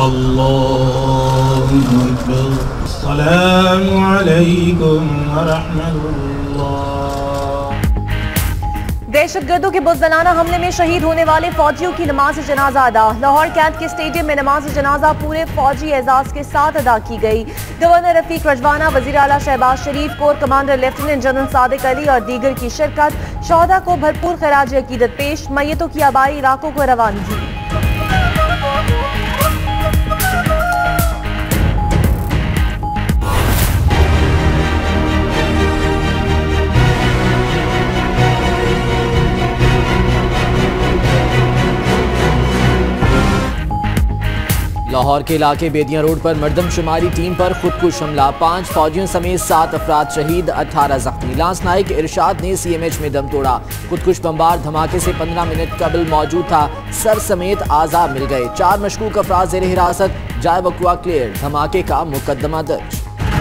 अल्लाहु अकबर। अस्सलामु अलैकुम व रहमतुल्लाह। दहशतगर्दों के बुज़दिलाना हमले में शहीद होने वाले फौजियों की नमाज जनाजा अदा। लाहौर कैंट के स्टेडियम में नमाज जनाजा पूरे फौजी एजाज के साथ अदा की गई। गवर्नर रफीक रजवाना, वज़ीर आला Shahbaz Sharif, core commander lieutenant general Sadiq Ali और दीगर की शिरकत। शोहदा को भरपूर खराज अकीदत पेश। मैयतों की आबाई इलाकों को रवानगी। लाहौर के इलाके बेदियां रोड पर मर्दमशुमारी टीम पर खुदकुश हमला। 5 फौजियों समेत 7 अफराद शहीद, 18 जख्मी। लांस नाइक इरशाद ने CMH में दम तोड़ा। खुदकुश बम्बार धमाके से 15 मिनट कबल मौजूद था। सर समेत आज़ा मिल गए। 4 मशकूक अफराद ज़ेर हिरासत। जाए वक़्वा क्लियर। धमाके का मुकदमा दर्ज।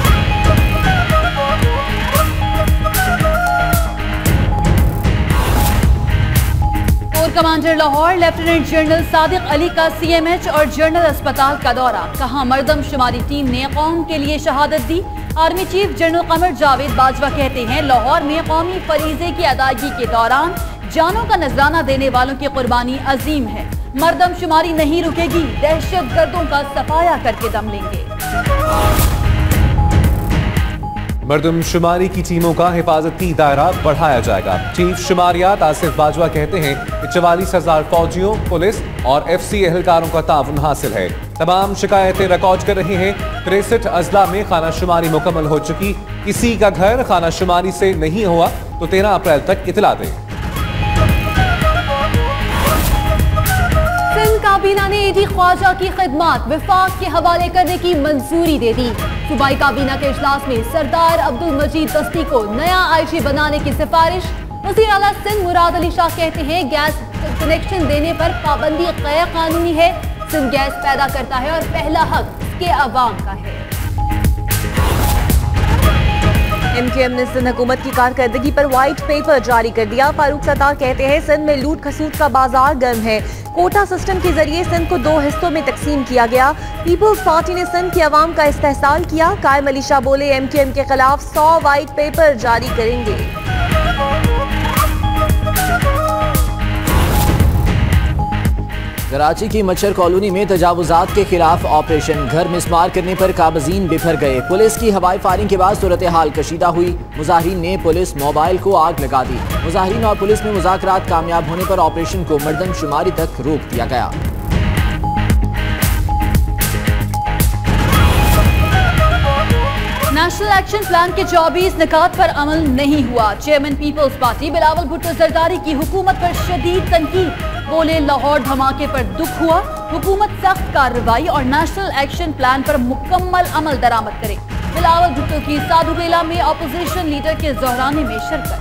Commander Lahore lieutenant general Sadiq Ali का CMH और जनरल अस्पताल का दौरा। कहा मर्दमशुमारी टीम ने कौम के लिए शहादत दी। Army chief general Qamar Javed Bajwa कहते हैं लाहौर में कौमी फरीजे की अदायगी के दौरान जानों का नजराना देने वालों की कुर्बानी अजीम है। मर्दमशुमारी नहीं रुकेगी, दहशत गर्दों का सफाया करके दम लेंगे। मर्दमशुमारी की टीमों का हिफाजती दायरा बढ़ाया जाएगा। चीफ शुमारियात आसिफ बाजवा कहते हैं कि 44,000 फौजियों, पुलिस और FC एहलकारों का ताउन हासिल है। तमाम शिकायतें रिकॉर्ड कर रहे हैं। 63 अजला में खाना शुमारी मुकम्मल हो चुकी। किसी का घर खाना शुमारी से नहीं हुआ तो 13 अप्रैल तक इतला दें। सिंध काबीना ने AD ख्वाजा की खिदमात विफाक के हवाले करने की मंजूरी दे दी। सूबाई काबीना के इजलास में सरदार अब्दुल मजीद दस्ती को नया IG बनाने की सिफारिश। वज़ीर आला सिंध मुराद अली शाह कहते हैं गैस कनेक्शन देने पर पाबंदी गैर कानूनी है। सिंध गैस पैदा करता है और पहला हक इसके अवाम का है। MKM ने सिंध हुकूमत की कारकर्दगी पर व्हाइट पेपर जारी कर दिया। फारूक सत्तार कहते हैं सिंध में लूट खसूट का बाजार गर्म है। कोटा सिस्टम के जरिए सिंध को 2 हिस्सों में तकसीम किया गया। पीपुल्स पार्टी ने सिंध की आवाम का इस्तेहसाल किया। कायम अली शाह बोले MKM के खिलाफ 100 व्हाइट पेपर जारी करेंगे। कराची की मच्छर कॉलोनी में तजावुजात के खिलाफ ऑपरेशन। घर मिसमार करने पर काबजीन बिफर गए। पुलिस की हवाई फायरिंग के बाद सूरत हाल कशीदा हुई। मुजाहिरीन ने पुलिस मोबाइल को आग लगा दी। मुजाहिरीन और पुलिस में मुज़ाकरात कामयाब होने पर ऑपरेशन को मर्दमशुमारी तक रोक दिया गया। नेशनल एक्शन प्लान के 24 निकात पर अमल नहीं हुआ। Chairman Peoples Party Bilawal Bhutto Zardari की हुकूमत पर शदीद तनकीद। बोले लाहौर धमाके पर दुख हुआ। हुकूमत सख्त कार्रवाई और नेशनल एक्शन प्लान पर मुकम्मल अमल दरामद करे। बिलावल भुट्टो की साधुबेला में अपोजिशन लीडर के जोहराने में शिरकत।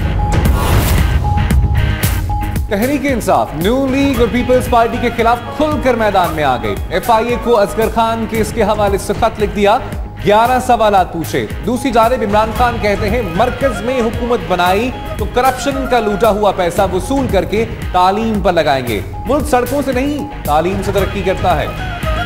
तहरीक इंसाफ, न्यू लीग और पीपल्स पार्टी के खिलाफ खुलकर मैदान में आ गई। FIA को असगर खान केस के हवाले से खत लिख दिया। 11 सवालात पूछे। दूसरी जानिब इमरान खान कहते हैं मरकज में हुकूमत बनाई तो करप्शन का लूटा हुआ पैसा वसूल करके तालीम पर लगाएंगे। मुल्क सड़कों से नहीं तालीम से तरक्की करता है।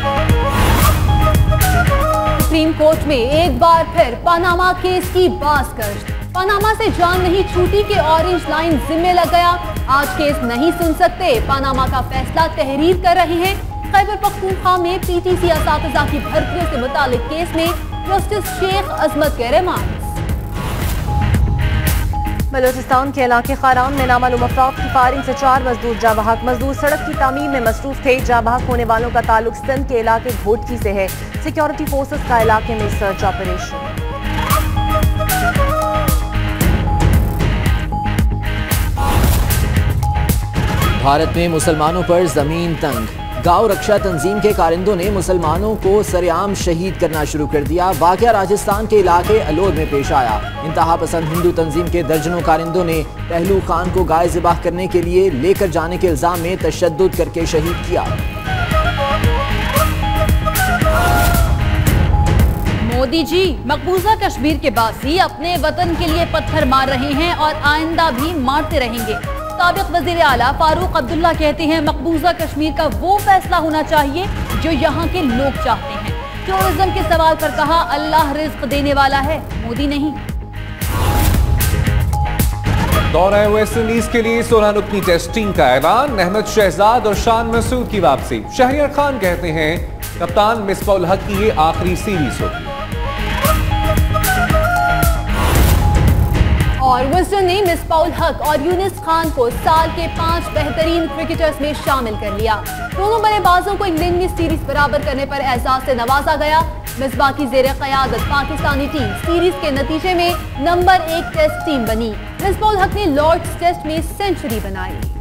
सुप्रीम कोर्ट में एक बार फिर पनामा केस की बाज़गश्त। पनामा से जान नहीं छूटी कि ऑरेंज लाइन जिम्मे लग गया। आज केस नहीं सुन सकते। पनामा का फैसला तहरीर कर रहे हैं। खैबर पख्तूनख्वा में PTC असातिज़ा की भर्तियों से मुतालिक केस में जस्टिस शेख अजमत के रिमांड। बलोचिस्तान के इलाके खाराम में नामालूम अफराद की फायरिंग से 4 मजदूर जाँ बहक। मजदूर सड़क की तामीर में मसरूफ थे। जाँ बहक होने वालों का ताल्लुक सिंध के इलाके घोटकी से है। सिक्योरिटी फोर्सेस का इलाके में सर्च ऑपरेशन। भारत में मुसलमानों पर जमीन तंग। गांव रक्षा तंजीम के कारिंदों ने मुसलमानों को सरेआम शहीद करना शुरू कर दिया। वाक़या राजस्थान के इलाके अलोर में पेश आया। इंतहा पसंद हिंदू तंजीम के दर्जनों कारिंदों ने पहलू खान को गाय ज़िबाह करने के लिए लेकर जाने के इल्जाम में तशद्दुद करके शहीद किया। मोदी जी मकबूजा कश्मीर के बासी अपने वतन के लिए पत्थर मार रहे हैं और आइंदा भी मारते रहेंगे। साबिक वजीर आला फारूक अब्दुल्ला कहते हैं मकबूजा कश्मीर का वो फैसला होना चाहिए जो यहाँ के लोग चाहते हैं। टूरिज्म के सवाल पर कहा अल्लाह रिज्क देने वाला है, मोदी नहीं। दौरा वेस्ट इंडीज के लिए 16 रुकनी टेस्ट टीम का ऐलान, अहमद शहजाद और शान मसूद की वापसी। शहरियार खान कहते हैं कप्तान मिसबाउल हक की ये आखिरी सीरीज होगी। और विजडन ने मिसबाउल हक और यूनिस खान को साल के 5 बेहतरीन क्रिकेटर्स में शामिल कर लिया। दोनों बल्लेबाजों को इंग्लैंड में सीरीज बराबर करने पर एजाज से नवाजा गया। मिसबाह की जेर क़यादत पाकिस्तानी टीम सीरीज के नतीजे में नंबर 1 टेस्ट टीम बनी। मिसबाउल हक ने लॉर्ड्स टेस्ट में सेंचुरी बनाई।